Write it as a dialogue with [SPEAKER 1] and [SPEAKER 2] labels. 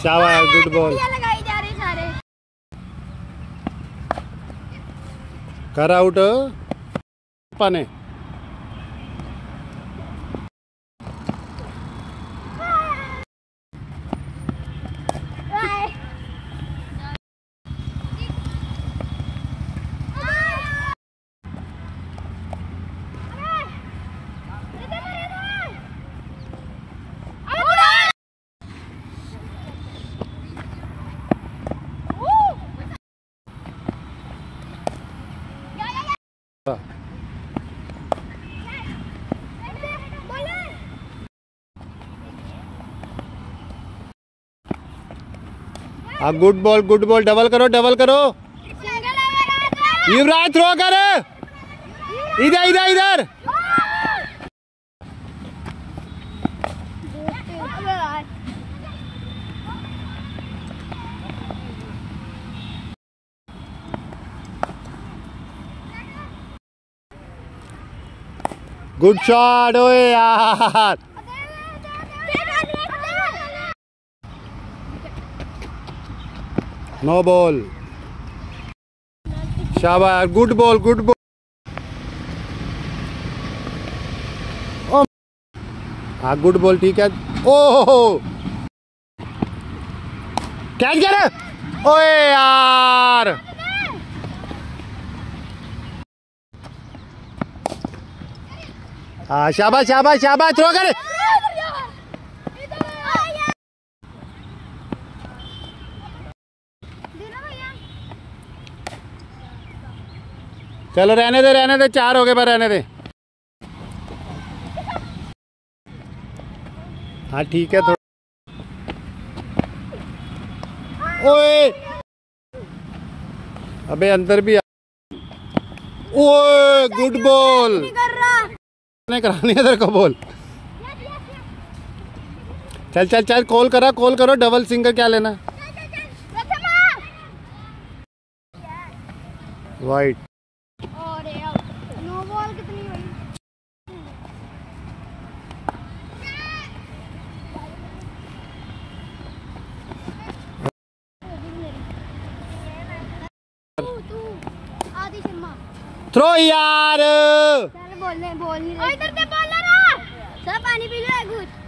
[SPEAKER 1] शाबाश, good ball.
[SPEAKER 2] लगाई जा रही सारे।
[SPEAKER 1] कर आउट पाने। हाँ, good ball, good ball. Double करो, डबल करो। युवराज थ्रो कर। इधर इधर इधर। Good shot. ओए यार, नो बॉल। शाबाश, गुड बॉल, गुड बॉल। हाँ, गुड बॉल, ठीक है। ओह, कैच कर। ओए यार, हाँ, शाबाश शाबाश शाबाश। थ्रो कर। चलो रहने दे, रहने दे। 4 हो गए, पर रहने दे। हाँ, ठीक है। थोड़ा ओए, अबे अंदर भी। ओए, गुड बॉल। नहीं करानी है तेरे को बॉल। चल चल चल, कॉल करा, कॉल करो। डबल सिंगल क्या लेना। वाइट।
[SPEAKER 2] नो बॉल कितनी हुई? आदि शर्मा
[SPEAKER 1] थ्रो यार।
[SPEAKER 2] बोलने बोल नहीं। इधर से बॉलर आ। सब पानी पी लो। गुड।